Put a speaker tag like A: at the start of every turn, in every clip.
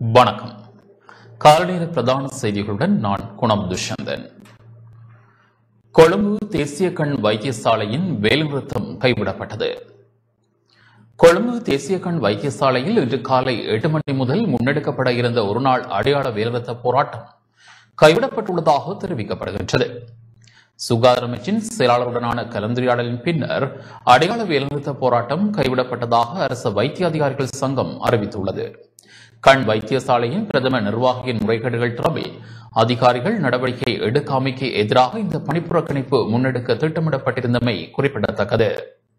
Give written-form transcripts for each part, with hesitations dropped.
A: வணக்கம். காலநேர பிரதான செய்திகளுடன் நான் குணம் துஷந்தன். கொழும்பு தேசிய கண் வைத்தியசாலையின் வேலைநிறுத்தம் கைவிடப்பட்டது. கொழும்பு தேசிய கண் வைத்தியசாலையில் இன்று காலை 8 மணி முதல் முன்னெடுக்கப்பட இருந்த ஒருநாள் அடையாள வேலைநிறுத்த போராட்டம் கைவிடப்பட்டுள்ளதாக தெரிவிக்கப்படுகின்றது. சுகாதார அமைச்சின் செயலாளருடனான கலந்துரையாடலின் பின்னர் அடையாள வேலைநிறுத்த போராட்டம் கைவிடப்பட்டதாக அரசு வைத்திய அதிகாரிகள் சங்கம் அறிவித்துள்ளது. கண் வைத்தியசாலையின் பிரதம நிர்வாகியின் முறைகேடுகள் தொடர்பில் அதிகாரிகள் நடவடிக்கை எடுக்காமைக்கு எதிராக இந்த பணிப்புறக்கணிப்பு முன்னெடுக்க திட்டமிடப்பட்டிருந்தமை குறிப்பிடத்தக்கது.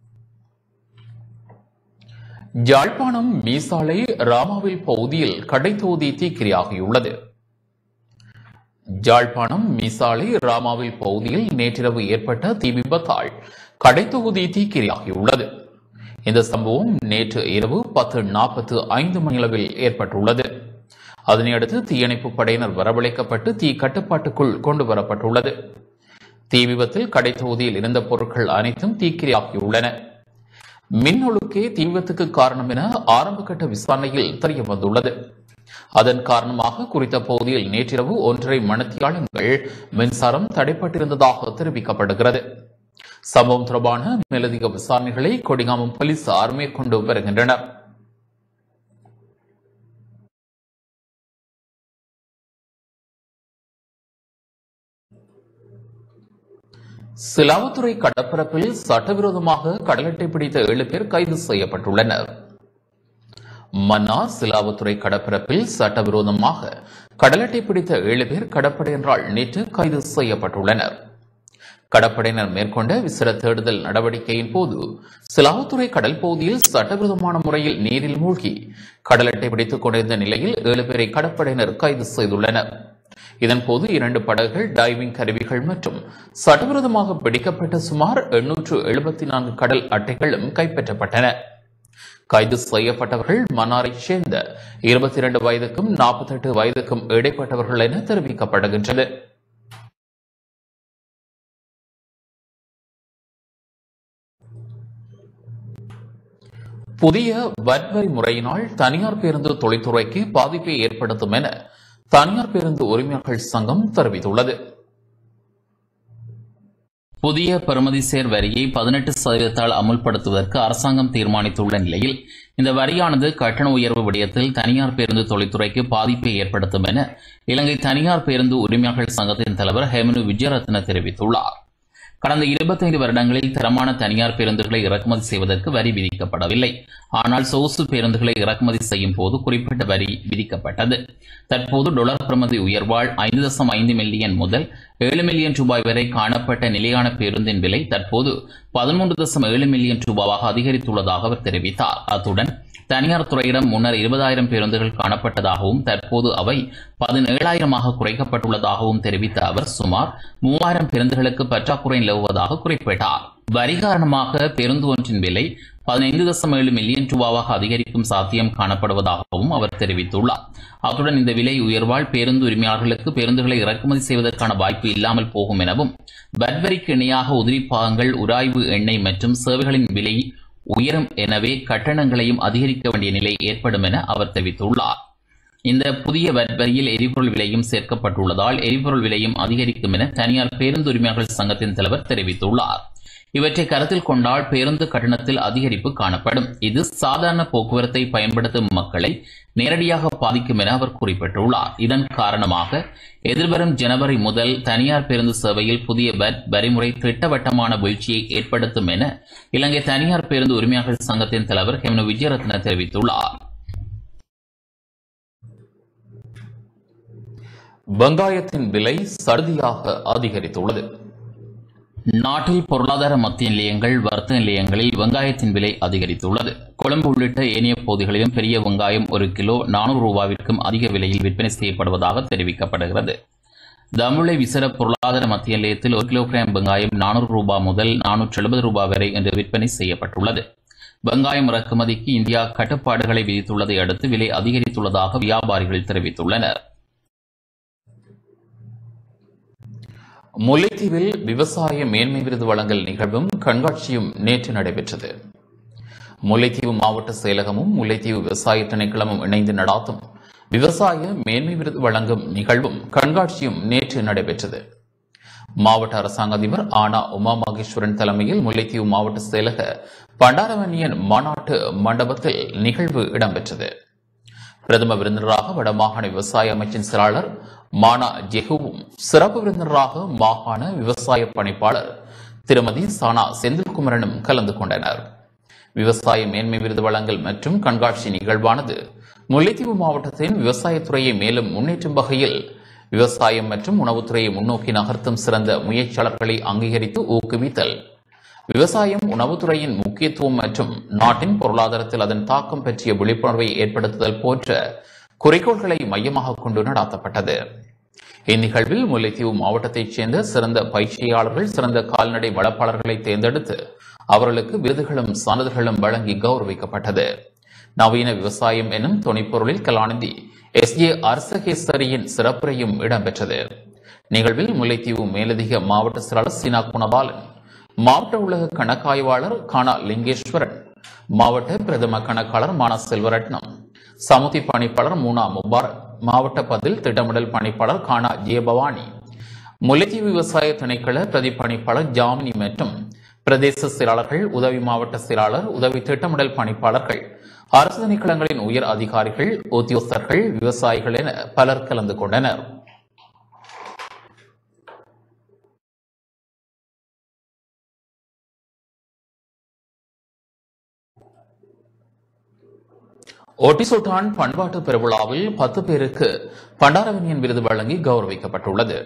A: யாழ்ப்பாணம் மீசாலை ராமாவில் பகுதியில் கடைத்தொகுதி தீக்கிரையாகியுள்ளது. யாழ்ப்பாணம் மீசாலை ராமாவில் பகுதியில் நேற்றிரவு ஏற்பட்ட தீ விபத்தால் கடைத்தொகுதி தீக்கிரையாகியுள்ளது. இந்த சம்பவம் நேற்று இரவு 10:45 மணியளவில் ஏற்பட்டுள்ளது. அதனையடுத்து தீயணைப்பு படையினர் வரவழைக்கப்பட்டு தீ கட்டுப்பாட்டுக்குள் கொண்டு வரப்பட்டுள்ளது. தீ விபத்தில் கடைத்தொகுதியில் இருந்த பொருட்கள் அனைத்தும் தீக்கிரையாகியுள்ளன. மின்னொழுக்கே தீ விபத்துக்கு காரணம் என ஆரம்பகட்ட விசாரணையில் தெரிய வந்துள்ளது. அதன் காரணமாக குறித்த பகுதியில் நேற்றிரவு 1.5 மணித்தியாலங்கள் மின்சாரம் தடைப்பட்டிருந்ததாக தெரிவிக்கப்படுகிறது. சம்பவம் தொடர்பான மேலதிக விசாரணைகளை கொடிகாமம் போலீசார் மேற்கொண்டு வருகின்றனர். சிலாவத்துறை கடற்பரப்பில் சட்டவிரோதமாக கடல் அட்டை பிடித்த 7 பேர் கைது செய்யப்பட்டுள்ளனர். மன்னார் சிலாவத்துறை கடற்பரப்பில் சட்டவிரோதமாக கடல் அட்டை பிடித்த 7 பேர் கடற்படையினரால் நேற்று கைது செய்யப்பட்டுள்ளனர். கடற்படையினர் மேற்கொண்ட விசேட தேடுதல் நடவடிக்கையின் போது சிலாவத்துறை கடல் பகுதியில் சட்டவிரோதமான முறையில் நீரில் மூழ்கி கடல் அட்டை பிடித்துக் கொண்டிருந்த நிலையில் 7 பேரை கடற்படையினர் கைது செய்துள்ளனர். இதன்போது 2 படகுகள், டைவிங் கருவிகள் மற்றும் சட்டவிரோதமாக பிடிக்கப்பட்ட சுமார் 874 கடல் அட்டைகளும் கைப்பற்றப்பட்டன. கைது செய்யப்பட்டவர்கள் மன்னாரைச் சேர்ந்த 22 வயதுக்கும் 48 வயதுக்கும் இடைப்பட்டவர்கள் என தெரிவிக்கப்படுகின்றது. புதிய வரி முறையினால் தனியார் பேருந்து தொழில்துறைக்கு பாதிப்பை ஏற்படுத்தும் என தனியார் பேருந்து உரிமையாளர்கள் சங்கம் தெரிவித்துள்ளது.
B: புதிய பெறுமதிசேர் வரியை 18% அமுல்படுத்துவதற்கு அரசாங்கம் தீர்மானித்துள்ள நிலையில் இந்த வரியானது கட்டண உயர்வு விடயத்தில் தனியார் பேருந்து தொழில்துறைக்கு பாதிப்பை ஏற்படுத்தும் என இலங்கை தனியார் பேருந்து உரிமையாளர்கள் சங்கத்தின் தலைவர் ஹேமனு விஜயரத்ன தெரிவித்துள்ளார். கடந்த 25 வருடங்களில் தரமான தனியார் பேருந்துகளை இறக்குமதி செய்வதற்கு வரி விதிக்கப்படவில்லை. ஆனால் சொகுசு பேருந்துகளை இறக்குமதி செய்யும் போது குறிப்பிட்ட வரி விதிக்கப்பட்டது. தற்போது டாலர் பிரமதி உயர்வால் 5.5 மில்லியன் முதல் 7 மில்லியன் ரூபாய் வரை காணப்பட்ட நிலையான பேருந்தின் விலை தற்போது 13.7 மில்லியன் ரூபாவாக அதிகரித்துள்ளதாக அவர் தெரிவித்தார். அத்துடன் தனியார் துறையிடம் முன்னர் 20,000 பேருந்துகள் காணப்பட்டதாகவும் தற்போது அவை 17,000 குறைக்கப்பட்டுள்ளதாகவும் தெரிவித்த அவர் சுமார் 3,000 பேருந்துகளுக்கு பற்றாக்குறை நிலவுவதாக குறிப்பிட்டார். வரி காரணமாக பேருந்து ஒன்றின் விலை 15.7 மில்லியன் ரூபாவாக அதிகரிக்கும் சாத்தியம் காணப்படுவதாகவும் அவர் தெரிவித்துள்ளார். அத்துடன் இந்த விலை உயர்வால் பேருந்து உரிமையாளர்களுக்கு பேருந்துகளை இறக்குமதி செய்வதற்கான வாய்ப்பு இல்லாமல் போகும் எனவும் வரிக்கு இணையாக உதிரி பாகங்கள், உராய்வு எண்ணெய் மற்றும் சேவைகளின் விலை உயரும், எனவே கட்டணங்களையும் அதிகரிக்க வேண்டிய நிலை ஏற்படும் என அவர் தெரிவித்துள்ளார். இந்த புதிய வரியில் எரிபொருள் விலையும் சேர்க்கப்பட்டுள்ளதால் எரிபொருள் விலையும் அதிகரிக்கும் என தனியார் பேருந்து உரிமையாளர்கள் சங்கத்தின் தலைவர் தெரிவித்துள்ளார். இவற்றை கருத்தில் கொண்டால் பேருந்து கட்டணத்தில் அதிகரிப்பு காணப்படும். இது சாதாரண போக்குவரத்தை பயன்படுத்தும் மக்களை நேரடியாக பாதிக்கும் என அவர் குறிப்பிட்டுள்ளார். இதன் காரணமாக எதிர்வரும் ஜனவரி முதல் தனியார் பேருந்து சேவையில் புதிய வரிமுறை திட்டவட்டமான வீழ்ச்சியை ஏற்படுத்தும் என இலங்கை தனியார் பேருந்து உரிமையாளர்கள் சங்கத்தின் தலைவர் ஹேமனு விஜயரத்ன தெரிவித்துள்ளார்.
A: வெங்காயத்தின் விலை சடுதியாக அதிகரித்துள்ளது.
B: நாட்டில் பொருளாதார மத்திய நிலையங்கள், வர்த்தக நிலையங்களில் வெங்காயத்தின் விலை அதிகரித்துள்ளது. கொழும்பு உள்ளிட்ட ஏனைய பகுதிகளிலும் பெரிய வெங்காயம் 1 கிலோ 400 ரூபாவிற்கும் அதிக விலையில் விற்பனை செய்யப்படுவதாக தெரிவிக்கப்படுகிறது. தமுளை விசேட பொருளாதார மத்திய நிலையத்தில் 1 கிலோகிராம் வெங்காயம் 400 ரூபாய் முதல் 470 ரூபாய் வரை என்று விற்பனை செய்யப்பட்டுள்ளது. வெங்காயம் இறக்குமதிக்கு இந்தியா கட்டுப்பாடுகளை விதித்துள்ளதை அடுத்து விலை அதிகரித்துள்ளதாக வியாபாரிகள் தெரிவித்துள்ளனர்.
A: முல்லைத்தீவில் விவசாய மேன்மை விருது வழங்கல் நிகழ்வும் கண்காட்சியும் நேற்று நடைபெற்றது. முல்லைத்தீவு மாவட்ட செயலகமும் முல்லைத்தீவு விவசாய திணைக்களமும் இணைந்து நடாத்தும் விவசாய மேன்மை விருது வழங்கும் நிகழ்வும் கண்காட்சியும் நேற்று நடைபெற்றது. மாவட்ட அரசாங்க அதிபர் ஆனா உமா மகேஸ்வரன் தலைமையில் முல்லைத்தீவு மாவட்ட செயலக பண்டாரவன்னியன் மாநாட்டு மண்டபத்தில் நிகழ்வு இடம்பெற்றது. பிரதம விருந்தினராக வடமாகாண விவசாய அமைச்சின் செயலாளர் மானா ஜெகுவும், சிறப்பு விருந்தினராக மாகாண விவசாய பணிப்பாளர் திருமதி சானா செந்தில்குமரனும் கலந்து கொண்டனர். விவசாய மேன்மை விருது வழங்கல் மற்றும் கண்காட்சி நிகழ்வானது முல்லைத்தீவு மாவட்டத்தின் விவசாயத்துறையை மேலும் முன்னேற்றும் வகையில் விவசாயம் மற்றும் உணவுத்துறையை முன்னோக்கி நகர்த்தும் சிறந்த முயற்சியாளர்களை அங்கீகரித்து ஊக்குவித்தல், விவசாயம் உணவுத்துறையின் முக்கியத்துவம் மற்றும் நாட்டின் பொருளாதாரத்தில் அதன் தாக்கம் பற்றிய விழிப்புணர்வை ஏற்படுத்துதல் போன்ற குறிக்கோள்களை மையமாக கொண்டு நடத்தப்பட்டது. இந்நிகழ்வில் முல்லைத்தீவு மாவட்டத்தைச் சேர்ந்த சிறந்த பயிற்சியாளர்கள், சிறந்த கால்நடை வளர்ப்பாளர்களை தேர்ந்தெடுத்து அவர்களுக்கு விருதுகளும் சான்றிதழ்களும் வழங்கி கௌரவிக்கப்பட்டது. நவீன விவசாயம் எனும் துணைப்பொருளில் கலாநிதி எஸ்.ஏ. அரசகேசரியின் சிறப்புரையும் இடம்பெற்றது. நிகழ்வில் முல்லைத்தீவு மேலதிக மாவட்ட செயலாளர் சீனா குணபாலன், மாவட்ட உலக கணக்காய்வாளர் கானா லிங்கேஸ்வரன், மாவட்ட பிரதம கணக்காளர் மானா செல்வரட்னம், சமுத்தி பணிப்பாளர் மூனா முபாரக், மாவட்ட பதில் திட்டமிடல் பணிப்பாளர் கானா ஜெயபவானி, முல்லைத்தீவு விவசாய திணைக்கள பிரதி பணிப்பாளர் ஜாமினி மற்றும் பிரதேச செயலாளர்கள், உதவி மாவட்ட செயலாளர், உதவி திட்டமிடல் பணிப்பாளர்கள், அரசு திணைக்களங்களின் உயர் அதிகாரிகள், உத்தியோகஸ்தர்கள், விவசாயிகள் என பலர் கலந்து கொண்டனர். ஒட்டிசுட்டான் பண்பாட்டு பெருவிழாவில் 10 பேருக்கு பண்டாரவன்னியன் விருது வழங்கி கௌரவிக்கப்பட்டுள்ளது.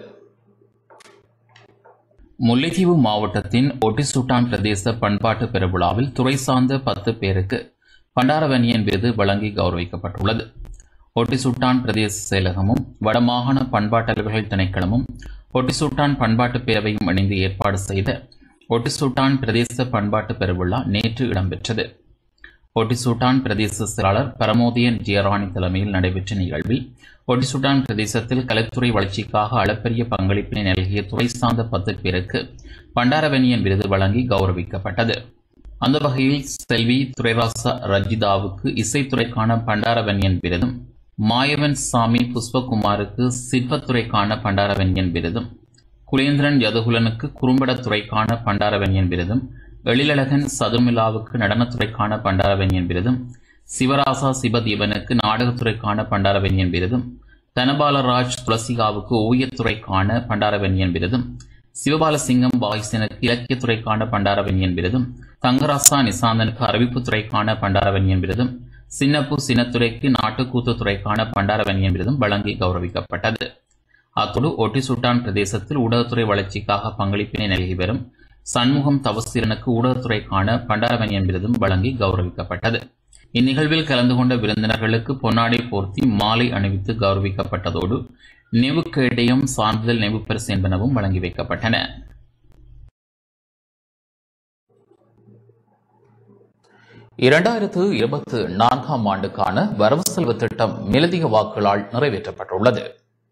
B: முல்லைத்தீவு மாவட்டத்தின் ஒட்டிசுட்டான் பிரதேச பண்பாட்டு பெருவிழாவில் துறை சார்ந்த 10 பேருக்கு பண்டாரவன்னியன் விருது வழங்கி கௌரவிக்கப்பட்டுள்ளது. ஒட்டிசுட்டான் பிரதேச செயலகமும் வடமாகாண பண்பாட்டலுவல்கள் திணைக்களமும் ஒட்டிசுட்டான் பண்பாட்டு பேரவையும் இணைந்து ஏற்பாடு செய்த ஒட்டிசுட்டான் பிரதேச பண்பாட்டு பெருவிழா நேற்று இடம்பெற்றது. ஒட்டிசுட்டான் பிரதேச செயலாளர் பரமோதயன் ஜெயராணி தலைமையில் நடைபெற்ற நிகழ்வில் ஒட்டிசுட்டான் பிரதேசத்தில் கலைத்துறை வளர்ச்சிக்காக அளப்பரிய பங்களிப்பினை நல்கிய துறை சார்ந்த 10 பேருக்கு பண்டாரவன்னியன் விருது வழங்கி கௌரவிக்கப்பட்டது. அந்த வகையில் செல்வி துரைராசா ரஜிதாவுக்கு இசைத்துறைக்கான பண்டாரவன்னியன் விருதும், மாயவன் சாமி புஷ்பகுமாருக்கு சிற்பத்துறைக்கான பண்டாரவன்னியன் விருதும், குலேந்திரன் யதுகுலனுக்கு குறும்படத்துறைக்கான பண்டாரவன்னியன் விருதும், எழிலழகன் சதுர்மிலாவுக்கு நடனத்துறைக்கான பண்டாரவன்னியன் விருதும், சிவராசா சிவதீபனுக்கு நாடகத்துறைக்கான பண்டாரவன்னியன் விருதும், தனபாலராஜ் துளசிகாவுக்கு ஓவியத்துறைக்கான பண்டாரவன்னியன் விருதும், சிவபாலசிங்கம் பாய்சனுக்கு இலக்கியத்துறைக்கான பண்டாரவன்னியன் விருதும், தங்கராசா நிசாந்தனுக்கு அறிவிப்புத்துறைக்கான பண்டாரவன்னியன் விருதும், சின்னப்பு சின்னத்துறைக்கு நாட்டுக்கூத்துத்துறைக்கான பண்டாரவன்னியன் விருதும் வழங்கி கௌரவிக்கப்பட்டது. அத்தோடு ஒட்டிசுட்டான் பிரதேசத்தில் ஊடகத்துறை வளர்ச்சிக்காக பங்களிப்பினை நல்கி வரும் சண்முகம் தவசீரனுக்கு ஊடகத்துறைக்கான பண்டாரவன்னியன் விருதும் வழங்கி கௌரவிக்கப்பட்டது. இந்நிகழ்வில் கலந்து கொண்ட விருந்தினர்களுக்கு பொன்னாடை போர்த்தி மாலை அணிவித்து கௌரவிக்கப்பட்டதோடு நினைவுக்கேடயம், சான்றிதழ், நினைவு பரிசு என்பனவும் வழங்கி வைக்கப்பட்டன.
A: இரண்டாயிரத்து 24ஆம் ஆண்டுக்கான வரவு செலவு திட்டம் மேலதிக வாக்குகளால் நிறைவேற்றப்பட்டுள்ளது.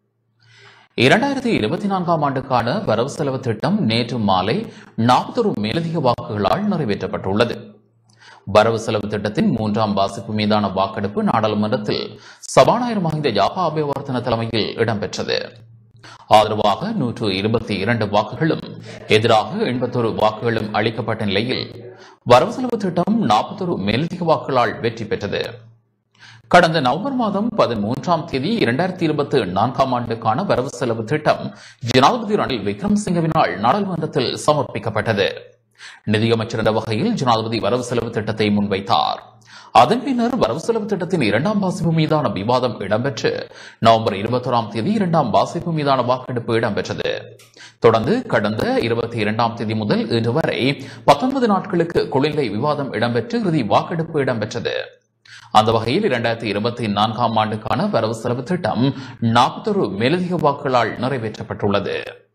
A: 2024ஆம் ஆண்டுக்கான வரவு செலவு திட்டம் நேற்று மாலை 41 மேலதிக வாக்குகளால் நிறைவேற்றப்பட்டுள்ளது. வரவு செலவு திட்டத்தின் 3ஆம் வாசிப்பு மீதான வாக்கெடுப்பு நாடாளுமன்றத்தில் சபாநாயகர் மஹிந்த யாப்பா அபேவர்தன தலைமையில் இடம்பெற்றது. ஆதரவாக 122 வாக்குகளும் எதிராக 81 வாக்குகளும் அளிக்கப்பட்ட நிலையில் வரவு செலவு திட்டம் 41 மேலதிக வாக்குகளால் வெற்றி பெற்றது. கடந்த நவம்பர் மாதம் 13ஆம் தேதி 2024ஆம் ஆண்டுக்கான வரவு செலவு திட்டம் ஜனாதிபதி ரணில் விக்ரமசிங்கவினால் நாடாளுமன்றத்தில் சமர்ப்பிக்கப்பட்டது. நிதியமைச்சர் என்ற வகையில் ஜனாதிபதி வரவு செலவு திட்டத்தை முன்வைத்தார். அதன் பின்னர் வரவு செலவு திட்டத்தின் 2ஆம் வாசிப்பு மீதான விவாதம் இடம்பெற்று நவம்பர் 21ஆம் தேதி 2ஆம் வாசிப்பு மீதான வாக்கெடுப்பு இடம்பெற்றது. தொடர்ந்து கடந்த 22ஆம் தேதி முதல் இன்று வரை 19 நாட்களுக்கு குளிர்நிலை விவாதம் இடம்பெற்று இறுதி வாக்கெடுப்பு இடம்பெற்றது. அந்த வகையில் 2024ஆம் ஆண்டுக்கான வரவு செலவு திட்டம் 41 மேலதிக வாக்குகளால் நிறைவேற்றப்பட்டுள்ளது.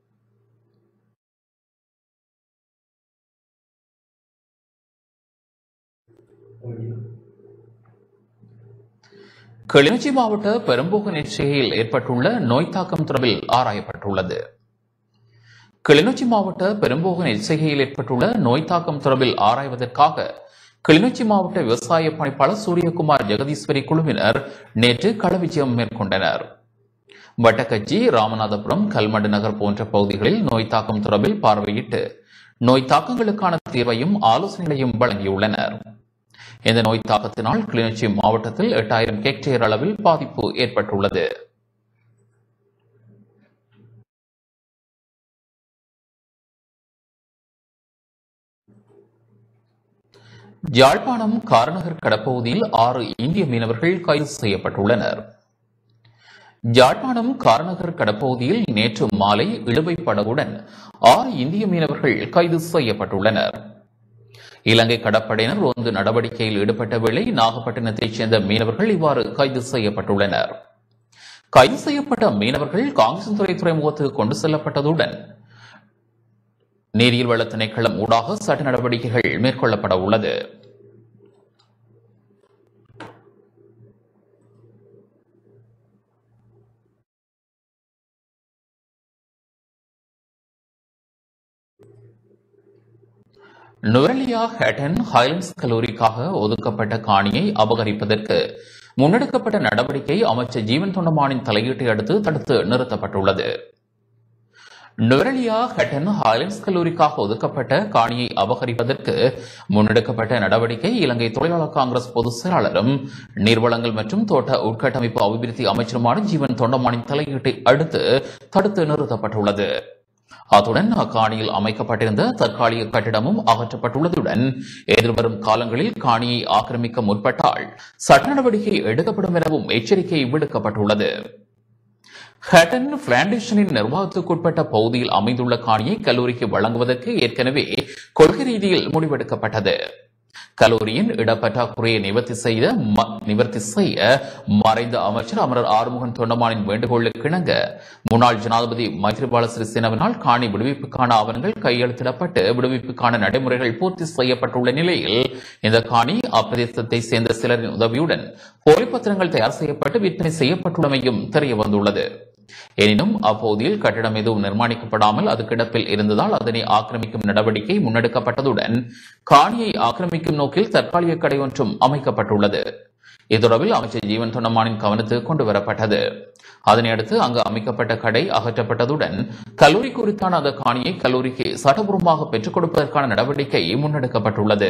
A: கிளிநொச்சி மாவட்ட பெரும்போக நீர்ச்சேகையில் ஏற்பட்டுள்ள நோய் தாக்கம் தொடர்பில் ஆராயப்பட்டுள்ளது. கிளிநொச்சி மாவட்ட பெரும்போக நீர்ச்சேகையில் ஏற்பட்டுள்ள நோய் தாக்கம் தொடர்பில் ஆராய்வதற்காக கிளிநொச்சி மாவட்ட விவசாய பணிப்பாளர் சூரியகுமார் ஜெகதீஸ்வரி குழுவினர் நேற்று களவிஜயம் மேற்கொண்டனர். வட்டக்கச்சி, ராமநாதபுரம், கல்மடு நகர் போன்ற பகுதிகளில் நோய் தாக்கம் தொடர்பில் பார்வையிட்டு நோய் தாக்கங்களுக்கான தீர்வையும் ஆலோசனைகளையும் வழங்கியுள்ளனர். இந்த நோய் தாக்கத்தினால் கிளிநொச்சி மாவட்டத்தில் 8000 ஹெக்டேர் அளவில் பாதிப்பு ஏற்பட்டுள்ளது. யாழ்ப்பாணம் காரநகர் கடற்பகுதியில் 6 இந்திய மீனவர்கள் கைது செய்யப்பட்டுள்ளனர். யாழ்ப்பாணம் காரநகர் கடற்பகுதியில் நேற்று மாலை இழுவை படகுடன் 6 இந்திய மீனவர்கள் கைது செய்யப்பட்டுள்ளனர். இலங்கை கடற்படையினர் ரோந்து நடவடிக்கையில் ஈடுபட்ட வேளை நாகப்பட்டினத்தைச் சேர்ந்த மீனவர்கள் இவ்வாறு கைது செய்யப்பட்டுள்ளனர். கைது செய்யப்பட்ட மீனவர்கள் காங்கேசன்துறை துறைமுகத்துக்கு கொண்டு செல்லப்பட்டதுடன் நீரியல் வள திணைக்களம் ஊடாக சட்ட நடவடிக்கைகள் மேற்கொள்ளப்பட உள்ளது. நுவரெலியா ஹேட்டன் ஹைலண்ட்ஸ் கல்லூரிக்காக ஒதுக்கப்பட்ட காணியை அபகரிப்பதற்கு முன்னெடுக்கப்பட்ட நடவடிக்கை அமைச்சர் ஜீவன் தொண்டமானின் தலையீட்டை அடுத்து தடுத்து நிறுத்தப்பட்டுள்ளது. நுவரெலியா ஹட்டன் ஹைலண்ட்ஸ் கல்லூரிக்காக ஒதுக்கப்பட்ட காணியை அபகரிப்பதற்கு முன்னெடுக்கப்பட்ட நடவடிக்கை இலங்கை தொழிலாளர் காங்கிரஸ் பொதுச் செயலாளரும் நீர்வளங்கள் மற்றும் தோட்ட உட்கட்டமைப்பு அபிவிருத்தி அமைச்சருமான ஜீவன் தொண்டமானின் தலையீட்டை அடுத்து தடுத்து நிறுத்தப்பட்டுள்ளது. அத்துடன் அக்காணியில் அமைக்கப்பட்டிருந்த தற்காலிக கட்டிடமும் அகற்றப்பட்டுள்ளதுடன் எதிர்வரும் காலங்களில் காணியை ஆக்கிரமிக்க முற்பட்டால் சட்ட நடவடிக்கை எடுக்கப்படும் எனவும் எச்சரிக்கை விடுக்கப்பட்டுள்ளது. ஹட்டன் பிளான்டேஷனின் நிர்வாகத்துக்குட்பட்ட பகுதியில் அமைந்துள்ள காணியை கல்லூரிக்கு வழங்குவதற்கு ஏற்கனவே கொள்கை ரீதியில் முடிவெடுக்கப்பட்டது. கல்லூரியின் இடப்பற்றாக்குறையை நிவர்த்தி செய்ய மறைந்த அமைச்சர் அமரர் ஆறுமுகன் தொண்டமானின் வேண்டுகோளுக்கு இணங்க முன்னாள் ஜனாதிபதி மைத்ரிபால சிறிசேனவினால் காணி விடுவிப்புக்கான ஆவணங்கள் கையெழுத்திடப்பட்டு விடுவிப்புக்கான நடைமுறைகள் பூர்த்தி செய்யப்பட்டுள்ள நிலையில் இந்த காணி அப்பிரதேசத்தை சேர்ந்த சிலரின் உதவியுடன் போலி பத்திரங்கள் தயார் செய்யப்பட்டு விற்பனை செய்யப்பட்டுள்ளமையும் தெரியவந்துள்ளது. எனினும் அப்பகுதியில் கட்டிடம் எதுவும் நிர்மாணிக்கப்படாமல் அது கிடப்பில் இருந்ததால் அதனை ஆக்கிரமிக்கும் நடவடிக்கை முன்னெடுக்கப்பட்டதுடன் காணியை ஆக்கிரமிக்கும் நோக்கில் தற்காலிக கடை ஒன்றும் அமைக்கப்பட்டுள்ளது. இத்தொடர்பில் அமைச்சர் ஜீவன் தொண்டமானின் கவனத்துக்கு கொண்டு வரப்பட்டது. அதனையடுத்து அங்கு அமைக்கப்பட்ட கடை அகற்றப்பட்டதுடன் கல்லூரி குறித்தான அந்த காணியை கல்லூரிக்கு சட்டபூர்வமாக பெற்றுக் கொடுப்பதற்கான நடவடிக்கை முன்னெடுக்கப்பட்டுள்ளது.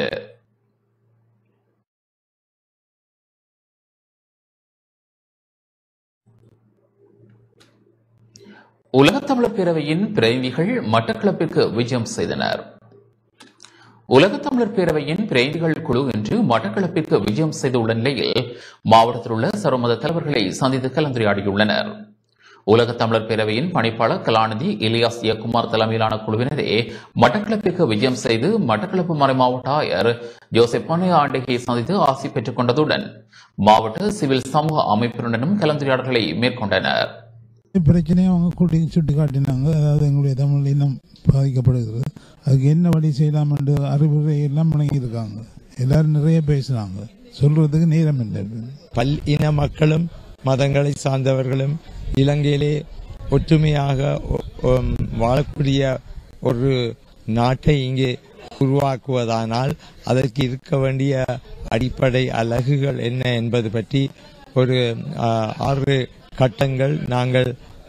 A: உலகத்தமிழர் பேரவையின் பிரதிநிதிகள் மட்டக்களப்பிற்கு விஜயம் செய்தனர். உலகத்தமிழர் பேரவையின் பிரதிநிதிகள் குழு இன்று மட்டக்களப்பிற்கு விஜயம் செய்துள்ள நிலையில் மாவட்டத்தில் உள்ள சர்வமத தலைவர்களை சந்தித்து கலந்துரையாடியுள்ளனர். உலகத்தமிழர் பேரவையின் பணிப்பாளர் கலாநிதி இலியாஸ் இயக்குமார் தலைமையிலான குழுவினரே மட்டக்களப்பிற்கு விஜயம் செய்து மட்டக்களப்பு மறைமாவட்ட ஆயர் ஜோசப் ஆண்டகையை சந்தித்து ஆசி பெற்றுக் கொண்டதுடன் மாவட்ட சிவில் சமூக அமைப்பினருடனும் கலந்துரையாடல்களை மேற்கொண்டனர்.
C: பிரச்சனையை அவங்க கூட்டி சுட்டி காட்டினாங்க. அதாவது எங்களுடைய தமிழ் இனம் பாதிக்கப்படுகிறது, அதுக்கு என்ன வழி செய்யலாம் என்று அறிவுரை எல்லாம் வழங்கியிருக்காங்க. எல்லாரும் நிறைய பேசுறாங்க, சொல்றதுக்கு நேரம் இல்லை.
D: பல் இன மக்களும் மதங்களை சார்ந்தவர்களும் இலங்கையிலே ஒற்றுமையாக வாழக்கூடிய ஒரு நாட்டை இங்கே உருவாக்குவதானால் அதற்கு இருக்க வேண்டிய அடிப்படை அலகுகள் என்ன என்பது பற்றி ஒரு 6 கட்டங்கள் நாங்கள்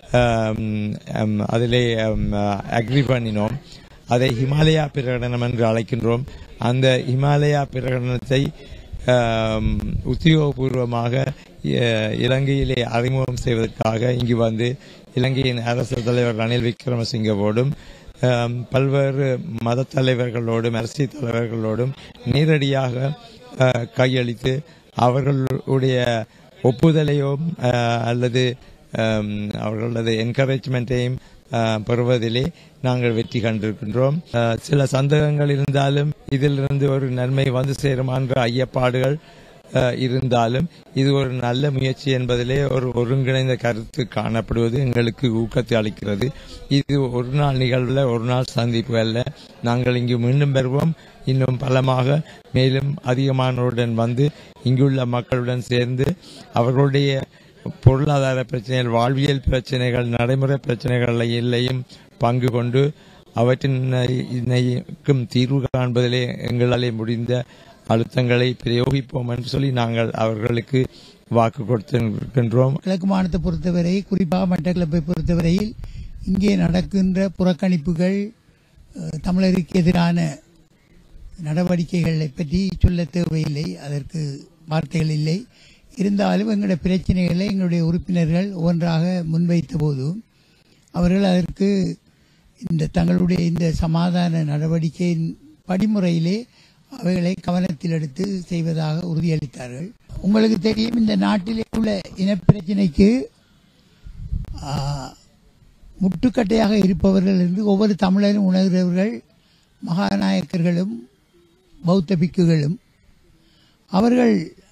D: அதிலே அக்ரி பண்ணினோம். அதை ஹிமாலயா பிரகடனம் என்று அழைக்கின்றோம். அந்த ஹிமாலயா பிரகடனத்தை உத்தியோகபூர்வமாக இலங்கையிலே அறிமுகம் செய்வதற்காக இங்கு வந்து இலங்கையின் அரசு தலைவர் ரணில் விக்ரமசிங்கவோடும் பல்வேறு மத தலைவர்களோடும் அரசியல் தலைவர்களோடும் நேரடியாக கையளித்து அவர்களுடைய ஒப்புதலையும் அல்லது அவர்களது என்கரேஜ்மெண்ட்டையும் பெறுவதிலே நாங்கள் வெற்றி கண்டிருக்கின்றோம். சில சந்தேகங்கள் இருந்தாலும் இதிலிருந்து ஒரு நன்மை வந்து சேரும் என்ற ஐயப்பாடுகள் இருந்தாலும் இது ஒரு நல்ல முயற்சி என்பதிலே ஒரு ஒருங்கிணைந்த கருத்து காணப்படுவது எங்களுக்கு ஊக்கத்தை அளிக்கிறது. இது ஒரு நாள் நிகழ்வுல ஒரு நாள் சந்திப்பு அல்ல. நாங்கள் இங்கு மீண்டும் பெறுவோம். இன்னும் பலமாக மேலும் அதிகமானோருடன் வந்து இங்குள்ள மக்களுடன் சேர்ந்து அவர்களுடைய பொருளாதார பிரச்சனைகள், வாழ்வியல் பிரச்சனைகள், நடைமுறை பிரச்சனைகள் எல்லையும் பங்கு கொண்டு அவற்றின் தீர்வு காண்பதிலே எங்களாலே முடிந்த அழுத்தங்களை பிரயோகிப்போம் என்று சொல்லி நாங்கள் அவர்களுக்கு வாக்கு கொடுத்திருக்கின்றோம்.
E: கிழக்கு மாநிலத்தை பொறுத்தவரை, குறிப்பாக மட்டக்களப்பை பொறுத்தவரையில் இங்கே நடக்கின்ற புறக்கணிப்புகள், தமிழருக்கு எதிரான நடவடிக்கைகளை பற்றி சொல்ல தேவையில்லை, அதற்கு வார்த்தைகள் இல்லை. இருந்தாலும் எங்களுடைய பிரச்சனைகளை எங்களுடைய உறுப்பினர்கள் ஒவ்வொன்றாக முன்வைத்த போதும் அவர்கள் அதற்கு தங்களுடைய இந்த சமாதான நடவடிக்கையின் படிமுறையிலே அவைகளை கவனத்தில் எடுத்து செய்வதாக உறுதியளித்தார்கள். உங்களுக்கு தெரியும், இந்த நாட்டிலே உள்ள இனப்பிரச்சினைக்கு முட்டுக்கட்டையாக இருப்பவர்கள் என்று ஒவ்வொரு தமிழரும் உணர்கிறவர்கள் மகாநாயக்கர்களும் பௌத்த பிக்குகளும். அவர்கள்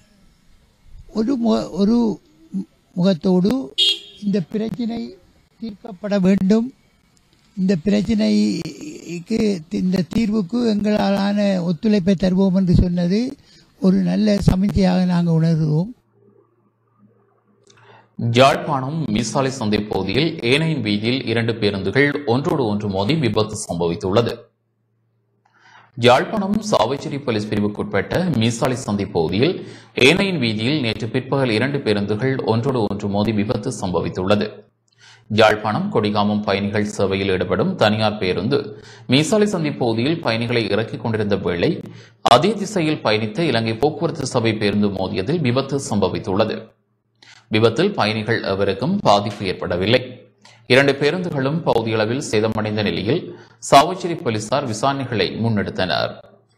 E: ஒரு முகத்தோடு இந்த பிரச்சினை தீர்க்கப்பட வேண்டும், இந்த பிரச்சினைக்கு இந்த தீர்வுக்கு எங்களாலான ஒத்துழைப்பை தருவோம் என்று சொன்னது ஒரு நல்ல சமிக்கையாக நாங்கள் உணர்கிறோம்.
A: யாழ்ப்பாணம் மீசாலை சந்தை பகுதியில் ஏனையின் வீதியில் 2 பேருந்துகள் ஒன்றோடு ஒன்று மோதி விபத்து சம்பவித்துள்ளது. யாழ்ப்பாணம் சாவச்சேரி போலீஸ் பிரிவுக்குட்பட்ட மீசாலை சந்தை பகுதியில் ஏனையின் வீதியில் நேற்று பிற்பகல் 2 பேருந்துகள் ஒன்றோடு ஒன்று மோதி விபத்து சம்பவித்துள்ளது. யாழ்ப்பாணம் கொடிகாமம் பயணிகள் சேவையில் ஈடுபடும் தனியார் பேருந்து மீசாலை சந்தை பகுதியில் பயணிகளை இறக்கிக் கொண்டிருந்த வேளை அதே திசையில் பயணித்த இலங்கை போக்குவரத்து சபை பேருந்து மோதியதில் விபத்து சம்பவித்துள்ளது. விபத்தில் பயணிகள் எவருக்கும் பாதிப்பு ஏற்படவில்லை. 2 பேருந்துகளும் பகுதியளவில் சேதமடைந்த நிலையில் சாவச்சேரி போலீசார் விசாரணைகளை முன்னெடுத்தனர்.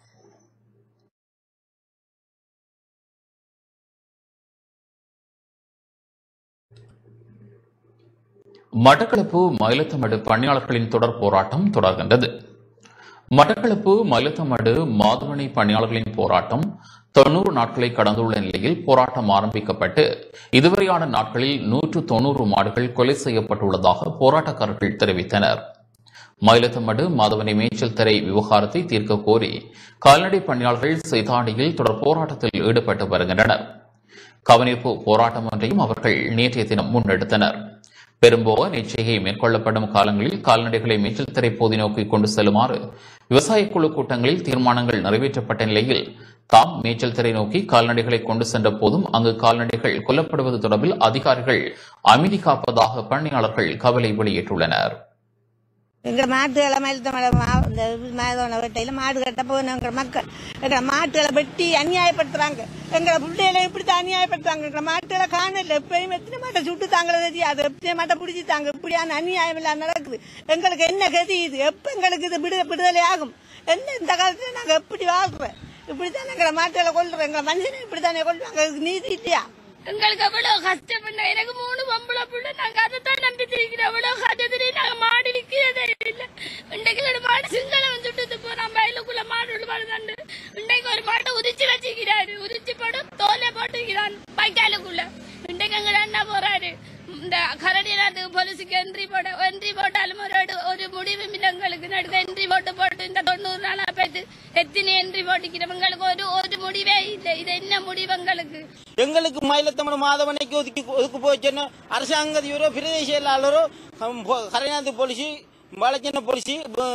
A: மட்டக்களப்பு மயிலத்தமடு பணியாளர்களின் தொடர் போராட்டம் தொடர்கின்றது. மட்டக்களப்பு மயிலத்தமடு மாதவனை பணியாளர்களின் போராட்டம் 90 நாட்களை கடந்துள்ள நிலையில் போராட்டம் ஆரம்பிக்கப்பட்டு இதுவரையான நாட்களில் 190 மாடுகள் கொலை செய்யப்பட்டுள்ளதாக போராட்டக்காரர்கள் தெரிவித்தனர். மயிலத்தமடு மாதவனை மேய்ச்சல் தரை விவகாரத்தை தீர்க்க கோரி கால்நடை பணியாளர்கள் சைதாண்டியில் தொடர் போராட்டத்தில் ஈடுபட்டு வருகின்றனர். கவனிப்பு போராட்டம் ஒன்றையும் அவர்கள் நேற்றைய தினம் முன்னெடுத்தனர். பெரும்போக நிச்சயை மேற்கொள்ளப்படும் காலங்களில் கால்நடைகளை மேய்ச்சல் தரை போதி நோக்கி கொண்டு செல்லுமாறு விவசாய குழு கூட்டங்களில் தீர்மானங்கள் நிறைவேற்றப்பட்ட நிலையில் தாம் மேய்ச்சல் தரை நோக்கி கால்நடைகளை கொண்டு சென்ற போதும் அங்கு கால்நடைகள் கொல்லப்படுவது தொடர்பில் அதிகாரிகள் அமைதி காப்பதாக பணியாளர்கள் கவலை வெளியிட்டுள்ளனர்.
F: எங்கள் மாட்டுகளை மயிலத்தமலை வெட்டையில் மாடு கட்ட போன மக்கள் எங்களை மாட்டுகளை வெட்டி அநியாயப்படுத்துறாங்க. எங்களை பிள்ளைகளை இப்படித்தான் அநியாயப்படுத்துறாங்க. எங்களை மாட்டுகளை காணல, எப்பயும் எத்தனை மாட்டை சுட்டு தாங்களே தெரியாது, எத்தனை மாட்டை பிடிச்சிட்டாங்க. இப்படியான அநியாயம் எல்லாம் நடக்குது. எங்களுக்கு என்ன கதி இது? எப்ப எங்களுக்கு இது விடுதலை ஆகும்? என்ன இந்த காலத்துல நாங்க எப்படி வாழ்றோம்? இப்படித்தான் எங்களை மாட்டுகளை கொள்றோம். எங்களை மனுஷனை இப்படித்தானே கொள்றாங்க. நீதி இல்லையா?
G: எங்களுக்கு எவ்வளவு கஷ்டப்பட்ட, எனக்கு 3 பொம்பளை பிள்ளை, நாங்க அதைத்தான் நம்பி திரிக்கிறோம். எவ்வளவு கஷ்டத்திலே நாங்க மாடு விற்கிறதே இல்லை. இன்றைக்கு மாடு சிங்களம் சுட்டு போறான், வயலுக்குள்ள மாடு வருதாண்டு. இன்றைக்கு ஒரு மாட்டை உதிச்சு வச்சுக்கிறாரு, உதிச்சு போட்டு தோலை போட்டுக்கிறான் பைக்காலுக்குள்ள. இன்றைக்கு எங்க அண்ணா போறாரு, இந்த கரடியாத்துக்கு போலீஸுக்கு என்ட்ரி போட்டாலும் ஒரு முடிவு எங்களுக்கு நடுக்க என்ட்ரி போட்டு இந்த 90 நாளா போயிட்டு எத்தனை என்ட்ரி போட்டுக்கிறவங்களுக்கு ஒரு முடிவே இல்லை. இது என்ன முடிவு
H: எங்களுக்கு மயிலத்தமிழ் மாதவனைக்கு ஒதுக்கு போச்சுன்னு அரசாங்க அதிபரோ பிரதேச செயலாளரோ கரைநாத்து போலீஸு வளச்சின்ன போலீஸு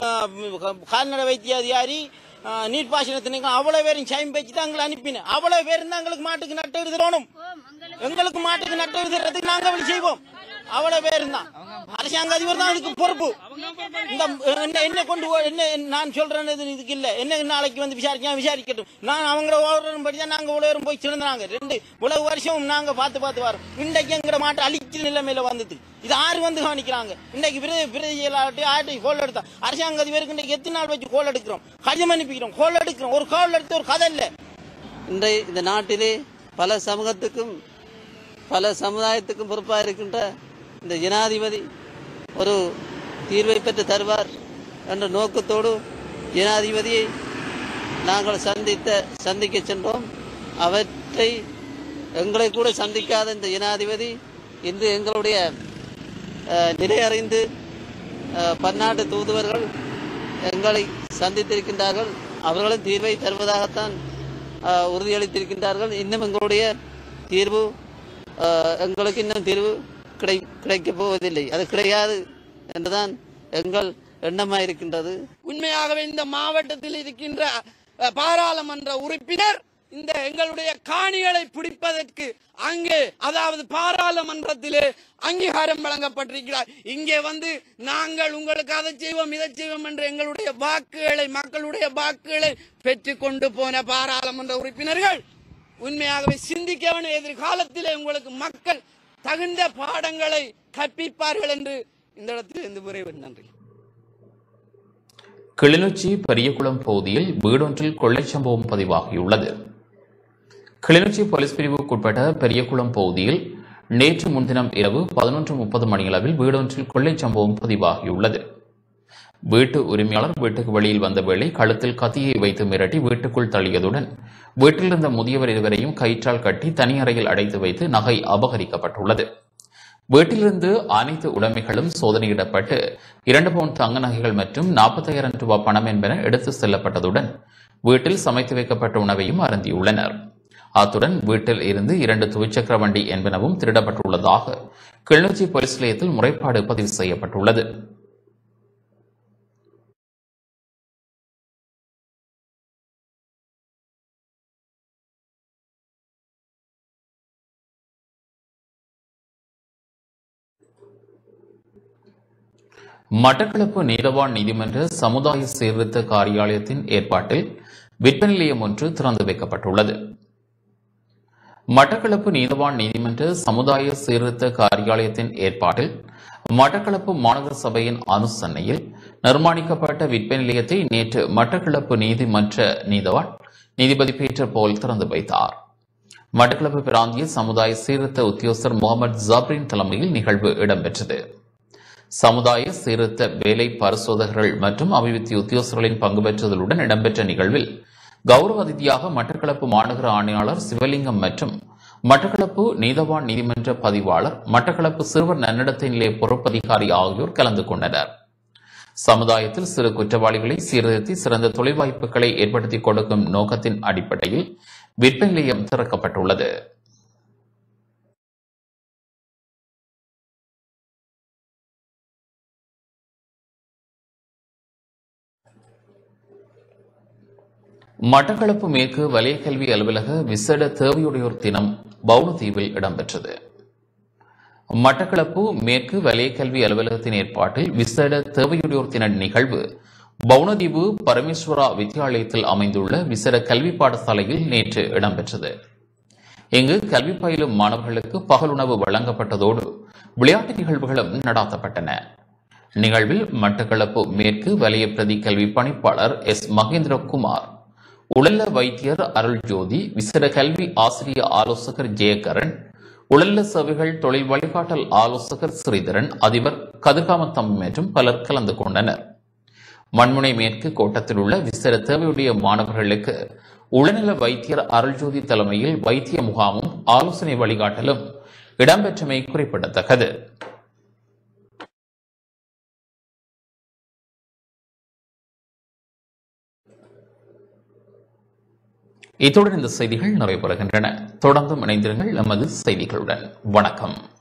H: கால்நடை வைத்திய அதிகாரி நீர்ப்பாசனத்தினங்க அவ்வளவு பேரும் சைம் பேச்சு தான் எங்களை அனுப்பினேன். அவ்வளவு பேர் தான் எங்களுக்கு மாட்டுக்கு நட்டு எழுதுறோம். எங்களுக்கு மாட்டுக்கு நட்டு எழுதுறதுக்கு நாங்க வழி செய்வோம். அவ்வளவு பேர் தான் அரசாங்க அதிபர் தான் அதுக்கு பொறுப்பு. இந்த என்ன கொண்டு என்ன நான் சொல்றேன்னு இதுக்கு இல்ல. என்ன நாளைக்கு வந்து விசாரிக்கட்டும். நான் அவங்கள ஓடுறபடிதான் நாங்க உழவரும் போய் சிறந்தாங்க. 2 உழவு வருஷம் நாங்க பார்த்து வரோம். இன்றைக்கு எங்கிற மாட்டை அழிக்கிற நிலைமையில வந்துட்டு இது 6 வந்து கவனிக்கிறாங்க. இன்னைக்கு பிரதியாட்டி ஆட்டை கோல் எடுத்தா அரசாங்க அதிபருக்கு இன்றைக்கு எத்தனை நாள் வச்சு கோல் எடுக்கிறோம், கடிதம் அனுப்பிக்கிறோம், கோல் எடுக்கிறோம். ஒரு கோல் எடுத்து ஒரு கதை இல்ல.
I: இந்த நாட்டிலே பல சமூகத்துக்கும் பல சமுதாயத்துக்கும் பொறுப்பாக இருக்கின்ற இந்த ஜனாதிபதி ஒரு தீர்வை பெற்று தருவார் என்ற நோக்கத்தோடு ஜனாதிபதியை நாங்கள் சந்திக்க சென்றோம். அவற்றை எங்களை கூட சந்திக்காத இந்த ஜனாதிபதி இன்று எங்களுடைய நிலை அறிந்து பன்னாட்டு தூதுவர்கள் எங்களை சந்தித்திருக்கின்றார்கள். அவர்களும் தீர்வை தருவதாகத்தான் உறுதியளித்திருக்கின்றார்கள். இன்னும் எங்களுடைய தீர்வு எங்களுக்கு இன்னும் தீர்வு கிடைக்கப் போவதில்லை. அது கிடையாது என்றுதான் எங்கள் எண்ணமாயிருக்கின்றது.
H: உண்மையாகவே இந்த மாவட்டத்தில் இருக்கின்ற
J: பாராளுமன்ற உறுப்பினர் இந்த எங்களுடைய காணிகளை பிடிப்பதற்கு அங்கே அதாவது பாராளுமன்றத்திலே அங்கீகாரம் வழங்கப்பட்டிருக்கிறார். இங்கே வந்து நாங்கள் உங்களுக்கு அதை செய்வோம் இதை செய்வோம் என்று எங்களுடைய வாக்குகளை மக்களுடைய வாக்குகளை பெற்றுக் கொண்டு போன பாராளுமன்ற உறுப்பினர்கள் உண்மையாகவே சிந்திக்க வேண்டும். எதிர்காலத்திலே உங்களுக்கு மக்கள் தகுந்த பாடங்களை கற்பிப்பார்கள் என்று இந்த இடத்தில் இருந்து விரைவில் நன்றி.
A: கிளிநொச்சி பெரியகுளம் பகுதியில் வீடொன்றில் கொள்ளை சம்பவம் பதிவாகியுள்ளது. கிளிநொச்சி போலீஸ் பிரிவுக்குட்பட்ட பெரியகுளம் பகுதியில் நேற்று முன்தினம் இரவு 11:30 மணியளவில் வீடொன்றில் கொள்ளை சம்பவம் பதிவாகியுள்ளது. வீட்டு உரிமையாளர் வீட்டுக்கு வெளியில் வந்த வேளை கழுத்தில் கத்தியை வைத்து மிரட்டி வீட்டுக்குள் தள்ளியதுடன் வீட்டிலிருந்த முதியவர் இருவரையும் கயிற்றால் கட்டி தனி அறையில் அடைத்து வைத்து நகை அபகரிக்கப்பட்டுள்ளது. வீட்டிலிருந்து அனைத்து உடைமைகளும் சோதனையிடப்பட்டு 2 பவுன் தங்க நகைகள் மற்றும் 45,000 ரூபாய் பணம் என்பன எடுத்து செல்லப்பட்டதுடன் வீட்டில் சமைத்து வைக்கப்பட்ட உணவையும் அருந்தியுள்ளனர். அத்துடன் வீட்டில் இருந்து 2 துவிச்சக்கர வண்டி என்பனவும் திருடப்பட்டுள்ளதாக கிளிநொச்சி போலீஸ் நிலையத்தில் முறைப்பாடு பதிவு செய்யப்பட்டுள்ளது. மட்டக்களப்பு நீதவான் நீதிமன்ற சமுதாய சீர்திருத்த காரியாலயத்தின் ஏற்பாட்டில் விற்பனை நிலையம் ஒன்று திறந்து வைக்கப்பட்டுள்ளது. மட்டக்களப்பு நீதவான் நீதிமன்ற சமுதாய சீர்திருத்த காரியாலயத்தின் ஏற்பாட்டில் மட்டக்களப்பு மாநகர சபையின் அனுசரணையில் நிர்மாணிக்கப்பட்ட விற்பனை நிலையத்தை நேற்று மட்டக்களப்பு நீதிமன்ற நீதவான் நீதிபதி பீட்டர் போல் திறந்து வைத்தார். மட்டக்களப்பு பிராந்திய சமுதாய சீர்திருத்த உத்தியோகஸ்தர் முகமது ஜாப்ரின் தலைமையில் நிகழ்வு இடம்பெற்றது. சமுதாய சீர்திருத்த வேலை பரிசோதகர்கள் மற்றும் அபிவிருத்தி உத்தியோகஸ்தர்களின் பங்கு பெற்றதுடன் இடம்பெற்ற நிகழ்வில் கௌரவ அதிதியாக மட்டக்களப்பு மாநகர ஆணையாளர் சிவலிங்கம் மற்றும் மட்டக்களப்பு நீதவான் நீதிமன்ற பதிவாளர் மட்டக்களப்பு சிறுவர் நன்னடத்தை நிலைய பொறுப்பதிகாரி ஆகியோர் கலந்து கொண்டனர். சமுதாயத்தில் சிறு குற்றவாளிகளை சீர்திருத்தி சிறந்த தொழில் வாய்ப்புகளை ஏற்படுத்தி கொடுக்கும் நோக்கத்தின் அடிப்படையில் விற்பனை நிலையம் திறக்கப்பட்டுள்ளது. மட்டக்களப்பு மேற்கு வலய கல்வி அலுவலக விசேட தேவையுடையோர் தினம் பவுனதீவில் இடம்பெற்றது. மட்டக்களப்பு மேற்கு வலய கல்வி அலுவலகத்தின் ஏற்பாட்டில் விசேட தேவையுடையோர் தின நிகழ்வு பவுனதீவு பரமேஸ்வரா வித்தியாலயத்தில் அமைந்துள்ள விசேட கல்வி பாடசாலையில் நேற்று இடம்பெற்றது. இங்கு கல்வி பயிலும் மாணவர்களுக்கு பகல் உணவு வழங்கப்பட்டதோடு விளையாட்டு நிகழ்வுகளும் நடாத்தப்பட்டன. நிகழ்வில் மட்டக்களப்பு மேற்கு வலய பிரதி கல்வி பணிப்பாளர் எஸ் மகேந்திரகுமார், உடல்ல வைத்தியர் அருள் ஜோதி, விசேட கல்வி ஆசிரிய ஆலோசகர் ஜெயகரன், உடல்ல சேவைகள் தொழில் வழிகாட்டல் ஆலோசகர் ஸ்ரீதரன், அதிபர் கதிர்காம தம்பி மற்றும் பலர் கலந்து கொண்டனர். மண்முனை மேற்கு கோட்டத்தில் உள்ள விசேட தேவையுடைய மாணவர்களுக்கு உடல்நல வைத்தியர் அருள்ஜோதி தலைமையில் வைத்திய முகாமும் ஆலோசனை வழிகாட்டலும் இடம்பெற்றமை குறிப்பிடத்தக்கது. இத்துடன் இந்த செய்திகள் நிறைவு பெறுகின்றன. தொடர்ந்தும் இணைந்திருங்கள் நமது செய்திகளுடன். வணக்கம்.